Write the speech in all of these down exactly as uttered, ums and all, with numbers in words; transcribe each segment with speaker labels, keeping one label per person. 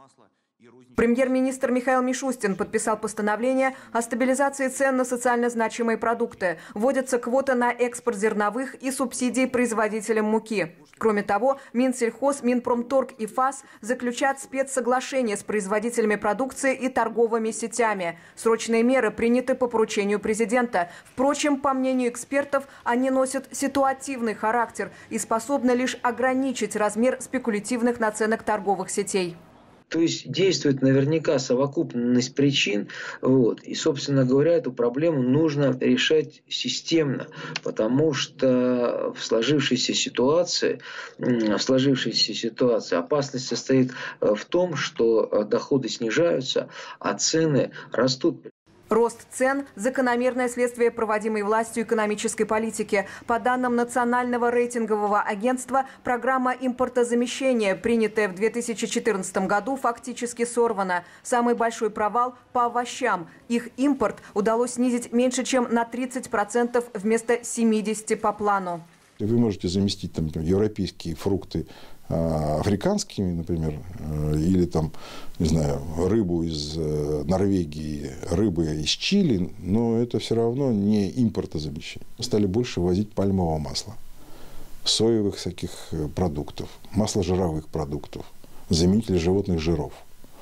Speaker 1: Премьер-министр Михаил Мишустин подписал постановление о стабилизации цен на социально значимые продукты. Вводятся квоты на экспорт зерновых и субсидии производителям муки. Кроме того, Минсельхоз, Минпромторг и ФАС заключат спецсоглашения с производителями продукции и торговыми сетями. Срочные меры приняты по поручению президента. Впрочем, по мнению экспертов, они носят ситуативный характер и способны лишь ограничить размер спекулятивных наценок торговых сетей.
Speaker 2: То есть действует наверняка совокупность причин. Вот. И, собственно говоря, эту проблему нужно решать системно, потому что в сложившейся ситуации, в сложившейся ситуации опасность состоит в том, что доходы снижаются, а цены растут.
Speaker 1: Рост цен – закономерное следствие проводимой властью экономической политики. По данным Национального рейтингового агентства, программа импортозамещения, принятая в две тысячи четырнадцатом году, фактически сорвана. Самый большой провал – по овощам. Их импорт удалось снизить меньше, чем на тридцать процентов вместо семидесяти процентов по плану.
Speaker 3: Вы можете заместить там, европейские фрукты африканскими, например, или там, не знаю, рыбу из Норвегии, рыбы из Чили, но это все равно не импортозамещение. Мы стали больше возить пальмового масла, соевых всяких продуктов, масложировых продуктов, заменители животных жиров.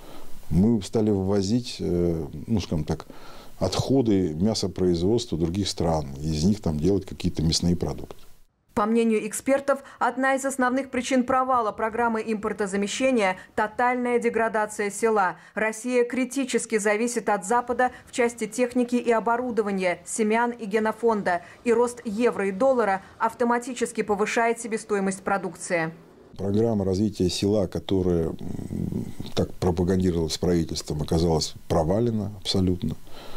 Speaker 3: Мы стали ввозить, ну, скажем так, отходы мясопроизводства других стран, из них там делать какие-то мясные продукты.
Speaker 1: По мнению экспертов, одна из основных причин провала программы импортозамещения – тотальная деградация села. Россия критически зависит от Запада в части техники и оборудования, семян и генофонда. И рост евро и доллара автоматически повышает себестоимость продукции.
Speaker 3: Программа развития села, которая так пропагандировалась правительством, оказалась провалена абсолютно.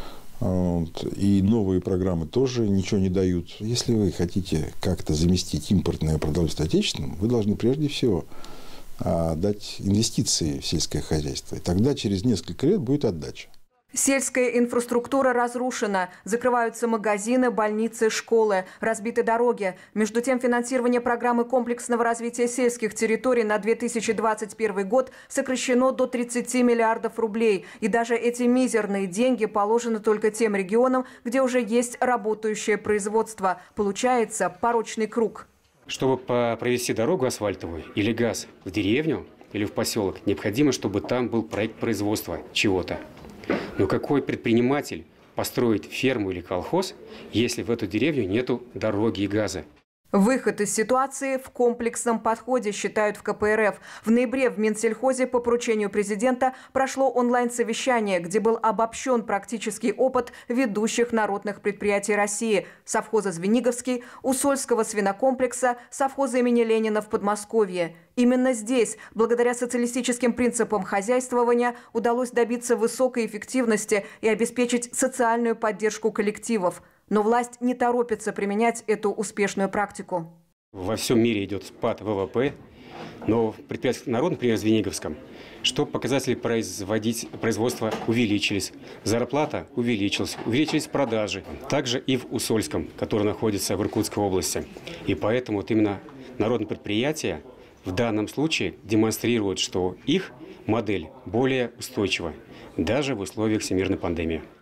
Speaker 3: И новые программы тоже ничего не дают. Если вы хотите как-то заместить импортное продовольствие отечественным, вы должны прежде всего дать инвестиции в сельское хозяйство. И тогда через несколько лет будет отдача.
Speaker 1: Сельская инфраструктура разрушена. Закрываются магазины, больницы, школы, разбиты дороги. Между тем, финансирование программы комплексного развития сельских территорий на две тысячи двадцать первый год сокращено до тридцати миллиардов рублей. И даже эти мизерные деньги положены только тем регионам, где уже есть работающее производство. Получается порочный круг.
Speaker 4: Чтобы провести дорогу асфальтовую или газ в деревню или в поселок, необходимо, чтобы там был проект производства чего-то. Но какой предприниматель построит ферму или колхоз, если в эту деревню нету дороги и газа?
Speaker 1: Выход из ситуации в комплексном подходе, считают в ка пэ эр эф. В ноябре в Минсельхозе по поручению президента прошло онлайн-совещание, где был обобщен практический опыт ведущих народных предприятий России – совхоза «Звениговский», Усольского свинокомплекса, совхоза имени Ленина в Подмосковье. Именно здесь, благодаря социалистическим принципам хозяйствования, удалось добиться высокой эффективности и обеспечить социальную поддержку коллективов. Но власть не торопится применять эту успешную практику.
Speaker 4: Во всем мире идет спад вэ вэ пэ, но в предприятиях народных, например, в Звениговском, что показатели производить, производства увеличились, зарплата увеличилась, увеличились продажи. Также и в Усольском, который находится в Иркутской области. И поэтому вот именно народные предприятия в данном случае демонстрируют, что их модель более устойчива, даже в условиях всемирной пандемии.